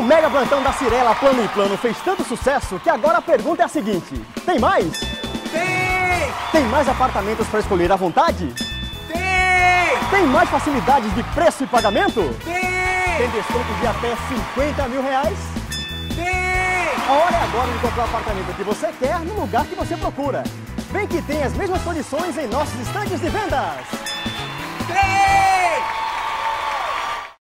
O mega plantão da Cirela Plano e Plano fez tanto sucesso que agora a pergunta é a seguinte: tem mais? Tem! Tem mais apartamentos para escolher à vontade? Tem! Tem mais facilidades de preço e pagamento? Tem! Tem desconto de até 50 mil reais? Tem! A hora é agora de comprar o apartamento que você quer no lugar que você procura. Vem que tem as mesmas condições em nossos estandes de vendas! Tem!